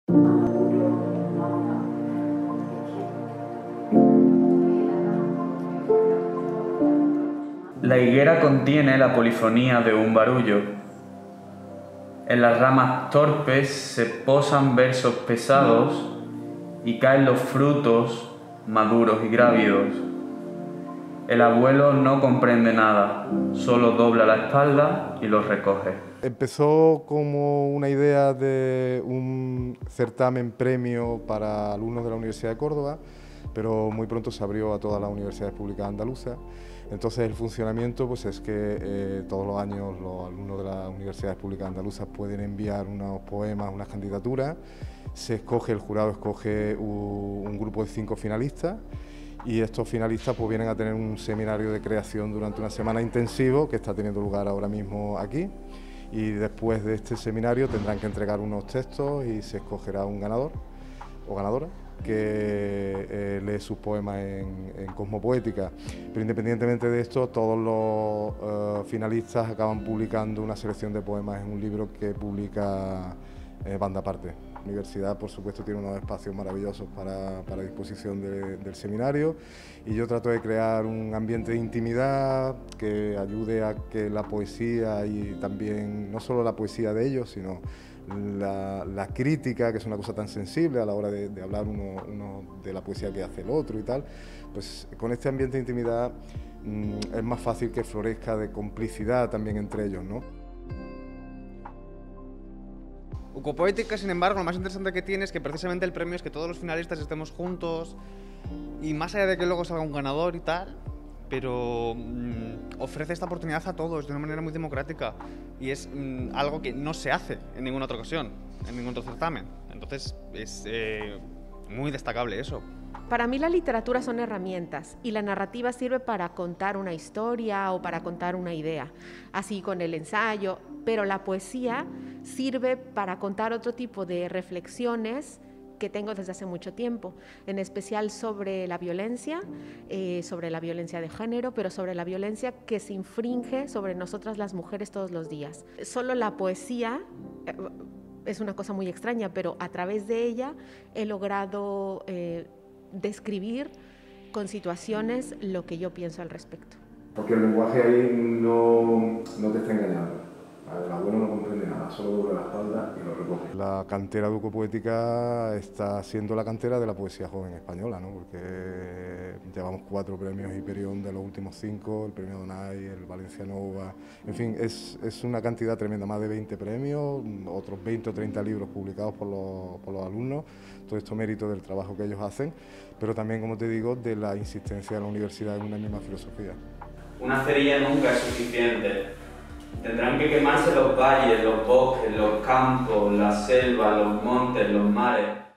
La higuera contiene la polifonía de un barullo. En las ramas torpes se posan versos pesados y caen los frutos maduros y grávidos. El abuelo no comprende nada, solo dobla la espalda y los recoge. Empezó como una idea de un certamen premio para alumnos de la Universidad de Córdoba, pero muy pronto se abrió a todas las universidades públicas andaluzas. Entonces el funcionamiento pues, es que todos los años los alumnos de las universidades públicas andaluzas pueden enviar unos poemas, unas candidaturas, se escoge, el jurado escoge un grupo de 5 finalistas y estos finalistas pues, vienen a tener un seminario de creación durante una semana intensivo que está teniendo lugar ahora mismo aquí. Y después de este seminario tendrán que entregar unos textos y se escogerá un ganador o ganadora que lee sus poemas en Cosmopoética. Pero independientemente de esto, todos los finalistas acaban publicando una selección de poemas en un libro que publica Banda Aparte. La universidad, por supuesto, tiene unos espacios maravillosos para disposición del seminario y yo trato de crear un ambiente de intimidad que ayude a que la poesía y también, no solo la poesía de ellos, sino la crítica, que es una cosa tan sensible a la hora de hablar uno de la poesía que hace el otro y tal, pues con este ambiente de intimidad es más fácil que florezca de complicidad también entre ellos, ¿no? Cosmopoética, sin embargo, lo más interesante que tiene es que precisamente el premio es que todos los finalistas estemos juntos y más allá de que luego salga un ganador y tal, pero ofrece esta oportunidad a todos de una manera muy democrática y es algo que no se hace en ninguna otra ocasión, en ningún otro certamen. Entonces es muy destacable eso. Para mí la literatura son herramientas y la narrativa sirve para contar una historia o para contar una idea, así con el ensayo, pero la poesía sirve para contar otro tipo de reflexiones que tengo desde hace mucho tiempo, en especial sobre la violencia de género, pero sobre la violencia que se infringe sobre nosotras las mujeres todos los días. Solo la poesía es una cosa muy extraña, pero a través de ella he logrado describir con situaciones lo que yo pienso al respecto. Porque el lenguaje ahí no te está engañando. El abuelo no comprende nada, solo dobla la espalda y lo recoge. La cantera de Cosmopoética está siendo la cantera de la poesía joven española, ¿no? Porque llevamos 4 premios Hyperion de los últimos 5, el premio Donay, el Valencia Nova, en fin, es una cantidad tremenda, más de 20 premios, otros 20 o 30 libros publicados por los alumnos, todo esto mérito del trabajo que ellos hacen, pero también, como te digo, de la insistencia de la universidad en una misma filosofía. Una cerilla nunca es suficiente. Tendrán que quemarse los valles, los bosques, los campos, la selva, los montes, los mares.